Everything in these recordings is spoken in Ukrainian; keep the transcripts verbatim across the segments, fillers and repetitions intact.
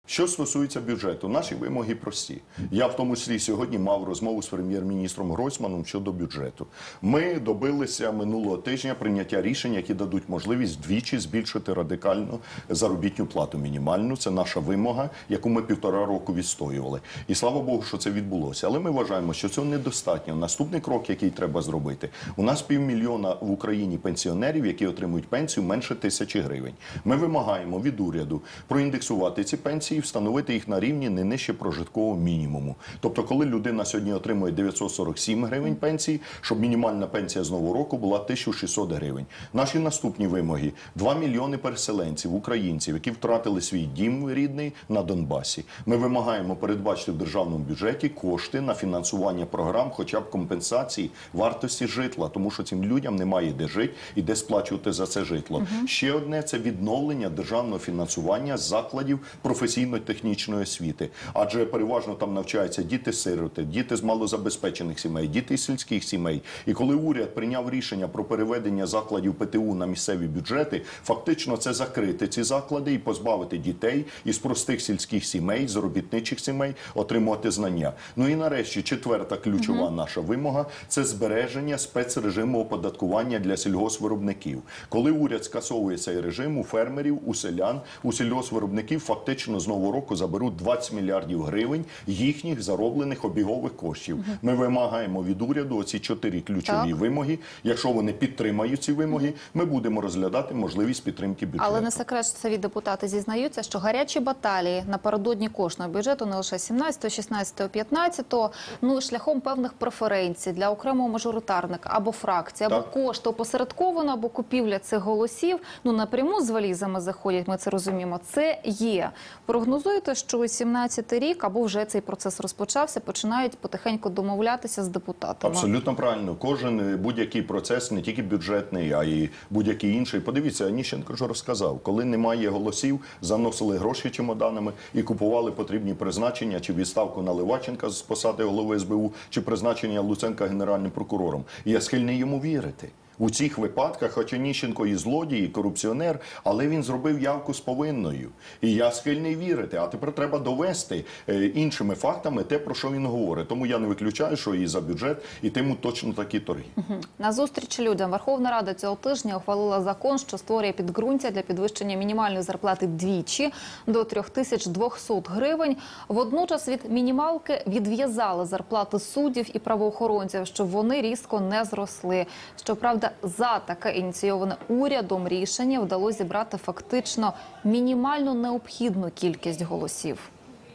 Що стосується бюджету, наші вимоги прості. Я в тому числі сьогодні мав розмову з прем'єр-міністром Гройсманом щодо бюджету. Ми добилися минулого тижня прийняття рішень, які дадуть можливість вдвічі збільшити радикально заробітну плату мінімальну. Це наша вимога, яку ми півтора року відстоювали. І слава Богу, що це відбулося. Але ми вважаємо, що цього недостатньо. Наступний крок, який треба зробити. У нас півмільйона в Україні пенсіонерів, які отримують пенсію менше тисячі гривень. Ми вимагаємо від уряду проіндексувати ці пенсії, встановити їх на рівні не нижче прожиткового мінімуму. Тобто, коли людина сьогодні отримує дев'ятсот сорок сім гривень пенсії, щоб мінімальна пенсія з нового року була тисяча шістсот гривень. Наші наступні вимоги – два мільйони переселенців, українців, які втратили свій дім рідний на Донбасі. Ми вимагаємо передбачити в державному бюджеті кошти на фінансування програм, хоча б компенсації вартості житла, тому що цим людям немає де жити і де сплачувати за це житло. Угу. Ще одне – це відновлення державного фінансування закладів професійно-технічної освіти. Адже переважно там навчаються діти-сироти, діти з малозабезпечених сімей, діти з сільських сімей. І коли уряд прийняв рішення про переведення закладів ПТУ на місцеві бюджети, фактично це закрити ці заклади і позбавити дітей із простих сільських сімей, з робітничих сімей отримувати знання. Ну і нарешті четверта ключова угу. наша вимога – це збереження спецрежиму оподаткування для сільгоспвиробників. Коли уряд скасовує цей режим, у фермерів, у селян, у сільгоспвиробників фактично з нового року заберуть двадцять мільярдів гривень їхніх зароблених обігових коштів. Угу. Ми вимагаємо від уряду оці чотири ключові так. вимоги. Якщо вони підтримають ці вимоги, угу. ми будемо розглядати можливість підтримки бюджету. Але не секрет, що самі депутати зізнаються, що гарячі баталії напередодні кожного бюджету не лише сімнадцятого, шістнадцятого, п'ятнадцятого, ну і шляхом певних преференцій для окремого мажоритарника або фракції, або так. кошти опосередковано, або купівля цих голосів, ну напряму з валізами заходять, ми це розуміємо, це є. Прогнозуєте, що сімнадцятий рік, або вже цей процес розпочався, починають потихеньку домовлятися з депутатами? Абсолютно правильно. Кожен будь-який процес, не тільки бюджетний, а й будь-який інший. Подивіться, Аніщенко вже розказав, коли немає голосів, заносили гроші чемоданами і купували потрібні призначення, чи відставку Наливайченка з посади голови ес бе у, чи призначення Луценка генеральним прокурором. І я схильний йому вірити. У цих випадках, хоча Аніщенко і злодій, і корупціонер, але він зробив явку з повинною. І я схильний вірити. А тепер треба довести е, іншими фактами те, про що він говорить. Тому я не виключаю, що і за бюджет, і тиму точно такі торги. Угу. На зустріч людям Верховна Рада цього тижня ухвалила закон, що створює підґрунтя для підвищення мінімальної зарплати вдвічі до трьох тисяч двохсот гривень. Водночас від мінімалки відв'язали зарплати суддів і правоохоронців, щоб вони різко не зросли. Щоправда, за таке ініційоване урядом рішення вдалося зібрати фактично мінімально необхідну кількість голосів.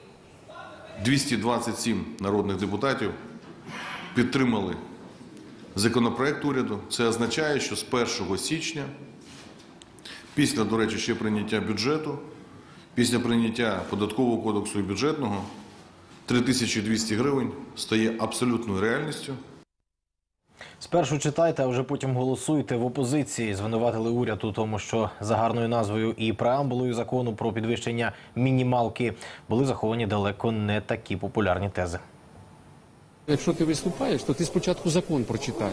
двісті двадцять сім народних депутатів підтримали законопроект уряду. Це означає, що з першого січня, після, до речі, ще прийняття бюджету, після прийняття податкового кодексу і бюджетного, три тисячі двісті гривень стає абсолютною реальністю. Спершу читайте, а вже потім голосуйте. В опозиції звинуватили уряд у тому, що за гарною назвою і преамбулою закону про підвищення мінімалки були заховані далеко не такі популярні тези. Якщо ти виступаєш, то ти спочатку закон прочитай,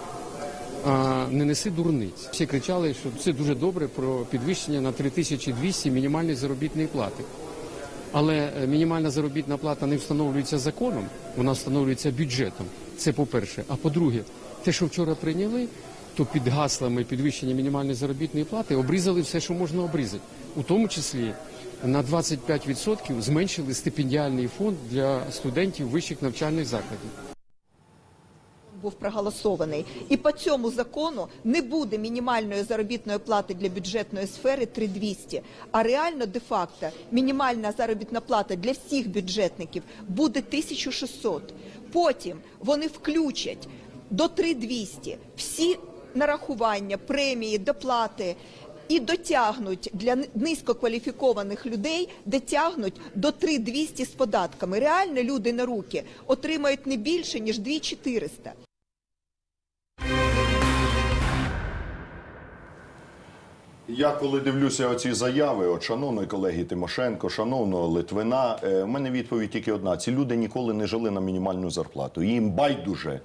а не неси дурниць. Всі кричали, що це дуже добре про підвищення на три тисячі двісті мінімальної заробітної плати. Але мінімальна заробітна плата не встановлюється законом, вона встановлюється бюджетом. Це по-перше. А по-друге, те, що вчора прийняли, то під гаслами підвищення мінімальної заробітної плати обрізали все, що можна обрізати. У тому числі на двадцять п'ять відсотків зменшили стипендіальний фонд для студентів вищих навчальних закладів. Був проголосований. І по цьому закону не буде мінімальної заробітної плати для бюджетної сфери три тисячі двісті, а реально, де-факто, мінімальна заробітна плата для всіх бюджетників буде тисяча шістсот. Потім вони включать до три тисячі двісті всі нарахування, премії, доплати і дотягнуть для низькокваліфікованих людей, дотягнуть до три тисячі двісті з податками. Реально люди на руки отримають не більше, ніж дві тисячі чотириста. Я коли дивлюся оці заяви, от шановної колеги Тимошенко, шановного Литвина, в мене відповідь тільки одна. Ці люди ніколи не жили на мінімальну зарплату. Їм байдуже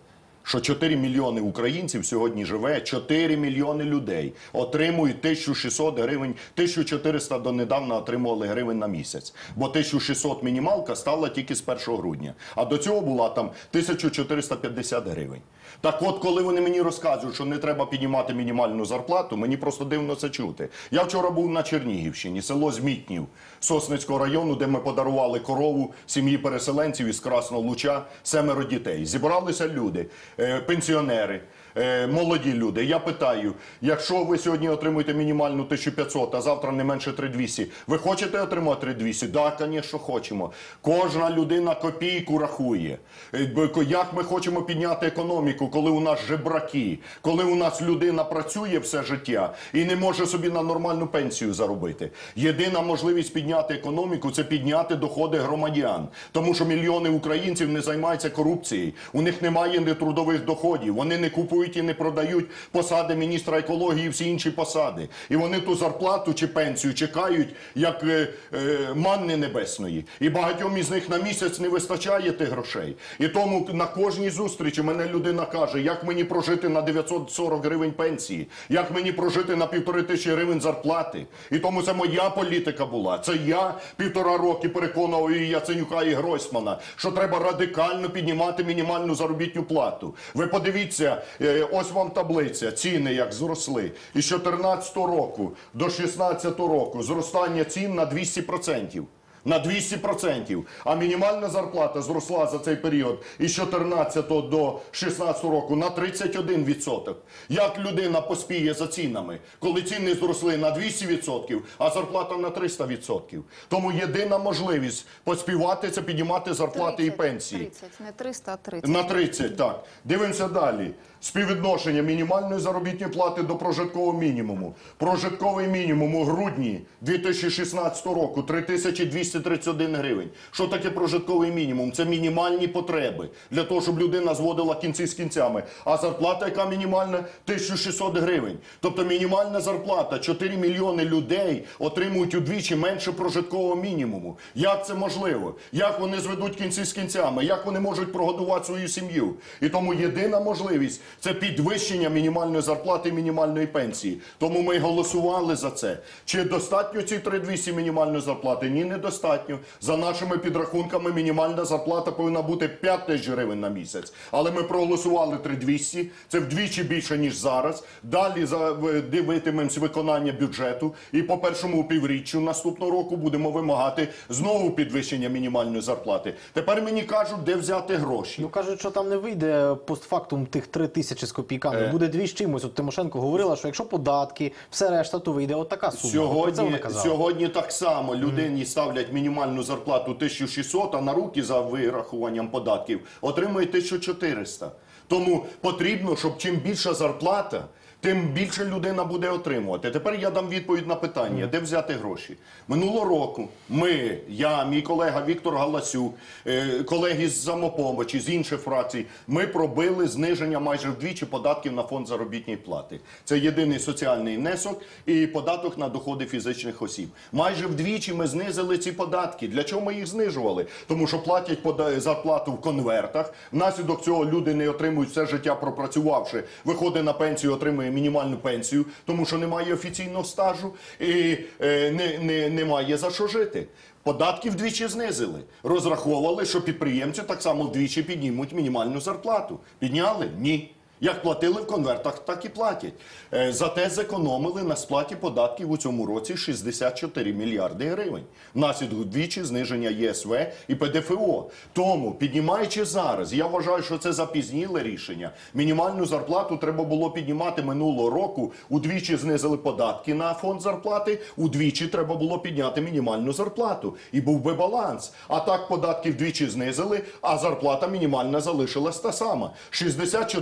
що чотири мільйони українців сьогодні живе, чотири мільйони людей отримують тисячу шістсот гривень, тисячу чотириста донедавна отримували гривень на місяць. Бо тисяча шістсот мінімалка стала тільки з першого грудня. А до цього була там тисяча чотириста п'ятдесят гривень. Так от, коли вони мені розказують, що не треба піднімати мінімальну зарплату, мені просто дивно це чути. Я вчора був на Чернігівщині, село Змітнів, Сосницького району, де ми подарували корову сім'ї переселенців із Красного Луча, семеро дітей. Зібралися люди, е, пенсіонери, е, молоді люди. Я питаю, якщо ви сьогодні отримуєте мінімальну тисячу п'ятсот, а завтра не менше три тисячі двісті, ви хочете отримати три тисячі двісті? Так, звісно, хочемо. Кожна людина копійку рахує. Е, Як ми хочемо підняти економіку, коли у нас жебраки, коли у нас людина працює все життя і не може собі на нормальну пенсію заробити. Єдина можливість підняти економіку – це підняти доходи громадян. Тому що мільйони українців не займаються корупцією. У них немає нетрудових доходів. Вони не купують і не продають посади міністра екології і всі інші посади. І вони ту зарплату чи пенсію чекають, як е, е, манни небесної. І багатьом із них на місяць не вистачає тих грошей. І тому на кожній зустрічі мене людина каже, як мені прожити на дев'ятсот сорок гривень пенсії, як мені прожити на півтори тисячі гривень зарплати. І тому це моя політика була. Це я півтора роки переконував і Яценюка, і Гройсмана, що треба радикально піднімати мінімальну заробітну плату. Ви подивіться, ось вам таблиця, ціни як зросли. Із чотирнадцятого року до шістнадцятого року зростання цін на двісті відсотків. На двісті відсотків. А мінімальна зарплата зросла за цей період із чотирнадцятого до шістнадцятого року на тридцять один відсоток. Як людина поспіє за цінами, коли ціни зросли на двісті відсотків, а зарплата на триста відсотків? Тому єдина можливість поспівати – це піднімати зарплати тридцять, і пенсії. тридцять, не триста, а тридцять. На тридцять, так. Дивимося далі. Співвідношення мінімальної заробітної плати до прожиткового мінімуму. Прожитковий мінімум у грудні дві тисячі шістнадцятого року три тисячі двісті тридцять один гривень. Що таке прожитковий мінімум? Це мінімальні потреби для того, щоб людина зводила кінці з кінцями. А зарплата, яка мінімальна? тисяча шістсот гривень. Тобто мінімальна зарплата, чотири мільйони людей отримують удвічі менше прожиткового мінімуму. Як це можливо? Як вони зведуть кінці з кінцями? Як вони можуть прогодувати свою сім'ю? І тому єдина можливість – це підвищення мінімальної зарплати і мінімальної пенсії. Тому ми голосували за це. Чи достатньо ці три тисячі двісті мінімальної зарплати? Ні, недостатньо. За нашими підрахунками мінімальна зарплата повинна бути п'ять тисяч гривень на місяць. Але ми проголосували три тисячі двісті, це вдвічі більше, ніж зараз. Далі дивитимемось виконання бюджету і по першому півріччю наступного року будемо вимагати знову підвищення мінімальної зарплати. Тепер мені кажуть, де взяти гроші. Ну, кажуть, що там не вийде постфактум тих три тисячі з копійками. Буде дві з чимось. От Тимошенко говорила, що якщо податки, все решта, то вийде от така сума. Сьогодні, сьогодні так само людині mm. ставлять мінімальну зарплату тисячу шістсот, а на руки за вирахуванням податків отримує тисячу чотириста. Тому потрібно, щоб чим більша зарплата, тим більше людина буде отримувати. Тепер я дам відповідь на питання, де взяти гроші. Минулого року ми, я, мій колега Віктор Галасюк, колеги з «Самопомочі», з інших фракцій, ми пробили зниження майже вдвічі податків на фонд заробітної плати. Це єдиний соціальний внесок і податок на доходи фізичних осіб. Майже вдвічі ми знизили ці податки. Для чого ми їх знижували? Тому що платять зарплату в конвертах, внаслідок цього люди не отримують все життя пропрацювавши, виходить на пенсію, отримує мінімальну пенсію, тому що немає офіційного стажу і е, не, не, немає за що жити. Податки вдвічі знизили. Розраховували, що підприємці так само вдвічі піднімуть мінімальну зарплату. Підняли? Ні. Як платили в конвертах, так і платять. Е, зате зекономили на сплаті податків у цьому році шістдесят чотири мільярди гривень. Внаслідок вдвічі зниження Є С В і Пе Де Фе О. Тому, піднімаючи зараз, я вважаю, що це запізніле рішення. Мінімальну зарплату треба було піднімати минулого року. Удвічі знизили податки на фонд зарплати, удвічі треба було підняти мінімальну зарплату. І був би баланс. А так податки вдвічі знизили, а зарплата мінімальна залишилась та сама. шістдесят чотири мільярди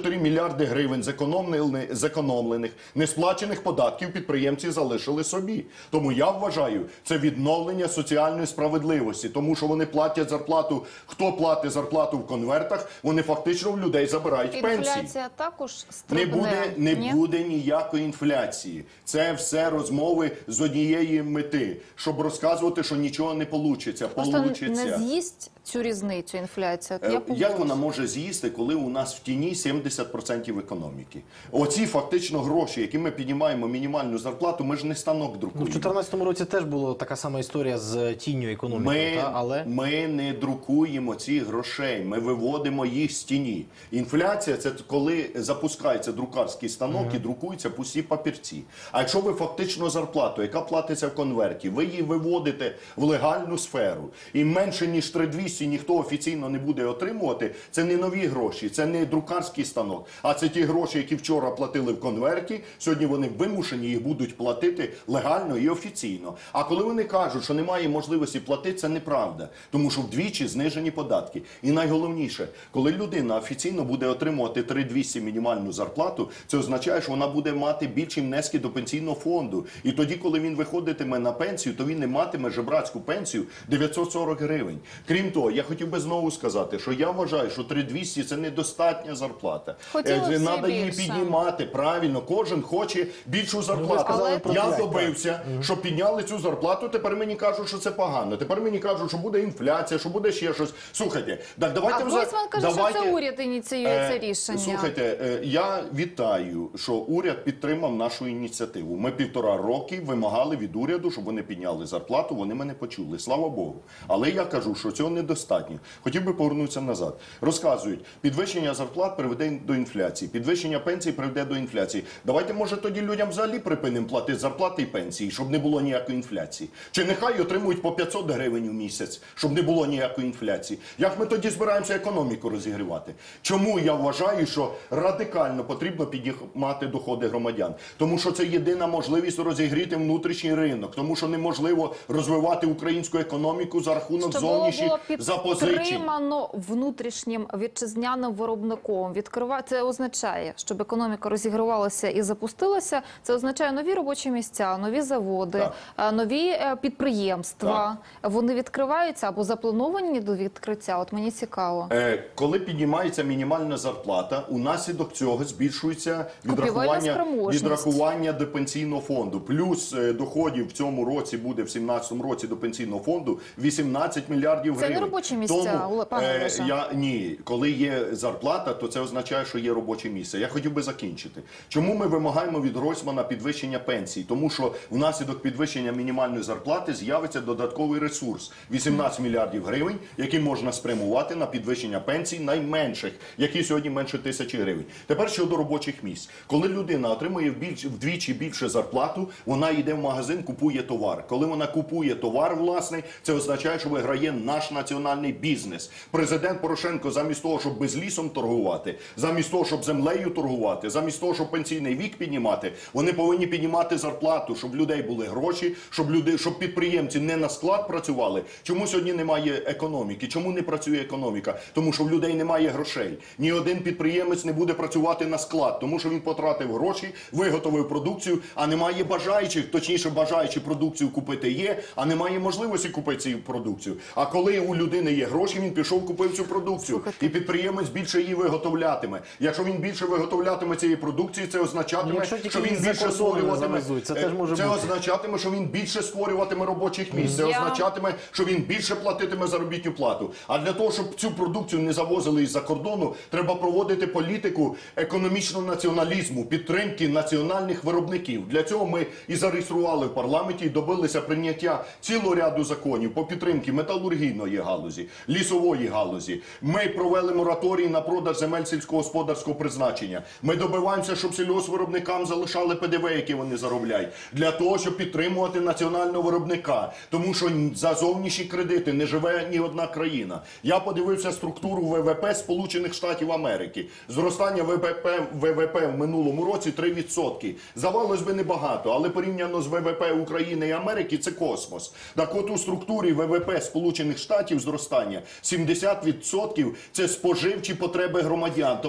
мільярди гривень зекономлених, зекономлених, несплачених податків підприємці залишили собі. Тому я вважаю, це відновлення соціальної справедливості, тому що вони платять зарплату, хто платить зарплату в конвертах, вони фактично в людей забирають пенсії. Інфляція також Не стрибне. буде, не ні? буде ніякої інфляції. Це все розмови з однієї мети, щоб розказувати, що нічого не вийде. Просто не з'їсть цю різницю інфляція. От я Як погоджуюсь. вона може з'їсти, коли у нас в тіні сімдесят відсотків економіки? Оці фактично гроші, які ми піднімаємо мінімальну зарплату, ми ж не станок Ну, в друкуємо. дві тисячі чотирнадцятому році теж була така сама історія з тінню економіки, Ми, та? але... ми не друкуємо цих грошей, ми виводимо їх з тіні. Інфляція – це коли запускається друкарський станок і друкуються пусті папірці. А якщо ви фактично зарплату, яка платиться в конверті, ви її виводите в легальну сферу, і менше ніж три тисячі двісті ніхто офіційно не буде отримувати, це не нові гроші, це не друкарський станок, а це ті гроші, які вчора платили в конверті, сьогодні вони вимушені їх будуть платити легально і офіційно. А коли вони кажуть, що немає можливості платити, це неправда, тому що вдвічі знижені податки. І найголовніше, коли людина офіційно буде отримувати три тисячі двісті мінімальну зарплату, це означає, що вона буде мати більші внески до пенсійного фонду. І тоді, коли він виходитиме на пенсію, то він не матиме жебрацьку пенсію дев'ятсот сорок гривень. Крім того, я хотів би знову сказати, що я вважаю, що три тисячі двісті – це недостатня зарплата. Хотілося б Треба її більше. піднімати, правильно, кожен хоче більшу зарплату. сказали про Я п'ять, добився, щоб підняли цю зарплату, тепер мені кажуть, що це погано. Тепер мені кажуть, що буде інфляція, що буде ще щось. Слухайте, так давайте... А вза- Гройсман каже, давайте... що це уряд ініціює це Е, рішення. Слухайте, е, я вітаю, що уряд підтримав нашу ініціативу. Ми півтора роки вимагали від уряду, щоб вони підняли зарплату, вони мене почули. Слава Богу. Але я кажу, що цього недостатньо. Хотів би повернутися назад. Розказують, підвищення зарплат приведе до інфляції, підвищення пенсій приведе до інфляції. Давайте, може, тоді людям взагалі припинимо платити зарплати і пенсії, щоб не було ніякої інфляції. Чи нехай отримують по п'ятсот гривень у місяць, щоб не було ніякої інфляції. Як ми тоді збираємося економіку розігрівати? Чому я вважаю, що радикально потрібно піднімати доходи громадян? Тому що це єдина можливість розігріти внутрішній ринок, тому що неможливо розвивати українську економіку за рахунок Щоб зовнішніх було запозичень. підтримано внутрішнім вітчизняним виробником. Відкрива... Це означає, щоб економіка розігрівалася і запустилася. Це означає нові робочі місця, нові заводи, Так. е, нові е, підприємства. Вони відкриваються або заплановані до відкриття. От мені цікаво. Е, Коли піднімається мінімальна зарплата, унаслідок цього збільшується Купівельна відрахування, спроможність. відрахування до пенсійного фонду. Плюс е, доходів в цьому році буде, в сімнадцятому році до пенсійного фонду вісімнадцять мільярдів Це гривень. не робочі місця, Тому, пане Олеже. я, ні, коли є зарплата, то це означає, що є робоче місце. Я хотів би закінчити. Чому ми вимагаємо від Гройсмана підвищення пенсій? Тому що внаслідок підвищення мінімальної зарплати з'явиться додатковий ресурс – вісімнадцять мільярдів гривень, які можна спрямувати на підвищення пенсій найменших, які сьогодні менше тисячі гривень. Тепер щодо робочих місць. Коли людина отримує більш, вдвічі більше зарплату, вона йде в магазин, купує товар. Коли вона купує товар власний, це означає, що виграє наш національний бізнес. Президент Порошенко замість того, щоб безлісом торгувати, замість того, щоб землею торгувати, замість того, щоб пенсійний вік піднімати, вони повинні піднімати зарплату, щоб в людей були гроші, щоб люди, щоб підприємці не на склад працювали. Чому сьогодні немає економіки? Чому не працює економіка? Тому що в людей немає грошей. Ні один підприємець не буде працювати на склад, тому що він потратив гроші, виготовив продукцію, а немає бажаючих, точніше бажаючи продукцію купити є, а немає можливості купити цю продукцію. А коли у людини є гроші, він пішов, купив цю продукцію. Слухайте. І підприємець більше її виготовлятиме. Якщо він більше виготовлятиме цієї продукції, це означатиме, Ну, якщо тільки що він її більше за кордоном не створюватиме. завезуть, це е, теж може це бути. означатиме, що він більше створюватиме робочих місць. Це Я- означатиме, що він більше платитиме заробітну плату. А для того, щоб цю продукцію не завозили із-за кордону, треба проводити політику економічного націоналізму, підтримки національних виробників. Для цього ми і зареєстрували в парламенті, і добилися прийняття цілого ряду законів по підтримці металургійної галузі, лісової галузі. Ми провели мораторій на продаж земель сільськогосподарського призначення. Ми добиваємося, щоб сільгоспвиробникам залишали Пе Де Ве, яке вони заробляють, для того, щоб підтримувати національного виробника. Тому що за зовнішні кредити не живе ні одна країна. Я подивився структуру Ве Ве Пе Сполучених Штатів Америки. Зростання Ве Ве Пе, Ве Ве Пе в минулому році три відсотки. Здавалось би, небагато, але порівняно з Ве Ве Пе України і Америки це космос. Так от у структурі Ве Ве Пе Сполучених Штатів зростання сімдесят відсотків це споживчі потреби громадян. Тобто в них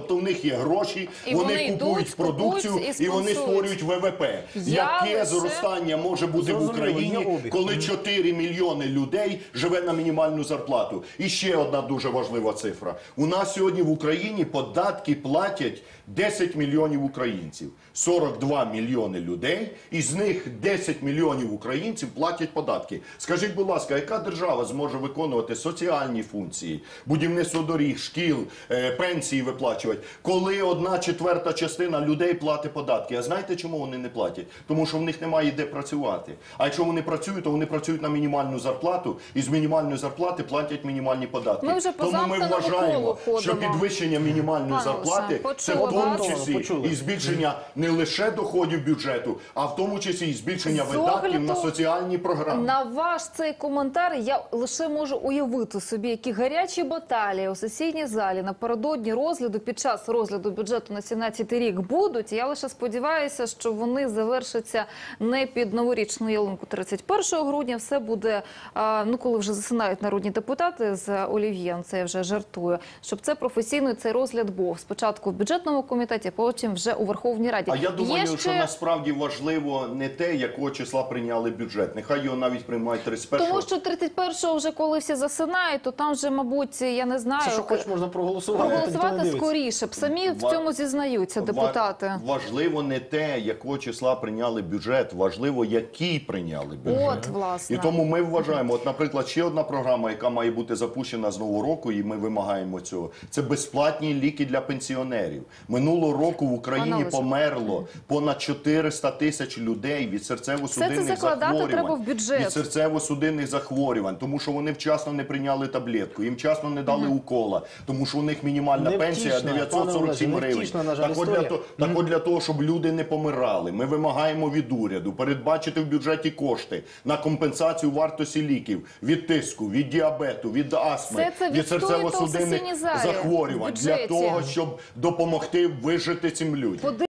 них є гроші, І вони, вони купують йдуть, продукцію купують і і вони спонсорують. створюють ВВП. Я Яке лише- зростання може бути в Зрозуміло, є Україні, обіг. коли чотири мільйони людей живе на мінімальну зарплату? І ще одна дуже важлива цифра. У нас сьогодні в Україні податки платять десять мільйонів українців. сорок два мільйони людей, із них десять мільйонів українців платять податки. Скажіть, будь ласка, яка держава зможе виконувати соціальні функції, будівництво доріг, шкіл, е, пенсії виплачувати, коли одна четверта частина людей платить податки? А знаєте, чому вони не платять? Тому що в них немає де працювати. А якщо вони працюють, то вони працюють на мінімальну зарплату, і з мінімальної зарплати платять мінімальні податки. Ми вже по Тому ми замкненому вважаємо, колу що ходимо. підвищення мінімальної Пане зарплати Олександр, це в почула тому вас. числі Почули. і збільшення не лише доходів бюджету, а в тому числі і збільшення З видатків огляду на соціальні програми. На ваш цей коментар я лише можу уявити собі, які гарячі баталії у сесійній залі напередодні розгляду, під час розгляду бюджету на сімнадцятий рік будуть. Я лише сподіваюся, що вони завершаться не під новорічну ялинку тридцять першого грудня. Все буде, а, ну коли вже засинають народні депутати з олів'єм, це я вже жартую, щоб це професійно цей розгляд був. Спочатку в бюджетному комітеті, потім вже у Верховній Раді. А я думаю, Є що ще... насправді важливо не те, якого числа прийняли бюджет. Нехай його навіть приймають тридцять першого. Тому що тридцять першого вже коли всі засинають, то там вже, мабуть, я не знаю, Це що хоч можна проголосувати. проголосувати ніхто не дивиться. скоріше б. Самі в Ва- цьому зізнаються депутати. Ва- Важливо не те, якого числа прийняли бюджет, важливо, який прийняли бюджет. От, власне. І тому ми вважаємо, от, наприклад, ще одна програма, яка має бути запущена з нового року, і ми вимагаємо цього, це безплатні ліки для пенсіонерів. Минулого року в Пане Україні Олеже. померло понад чотириста тисяч людей від Все серцево-судинних це закладати захворювань. треба в бюджет. Від серцево-судинних захворювань, тому що вони вчасно не прийняли таблетку, їм вчасно не дали укола, тому що у них мінімальна Невтішна, пенсія дев'ятсот сорок сім пане Олеже, гривень. невтішна, на жаль, Так от, для, історія. то- так от для того, щоб люди не помирали, ми вимагаємо від уряду передбачити в бюджеті кошти на компенсацію вартості ліків від тиску, від діабету, від астми, Все це від відстоюєте у серцево-судинних сесійній залі, захворювань в для бюджеті. того, щоб допомогти вижити цим людям.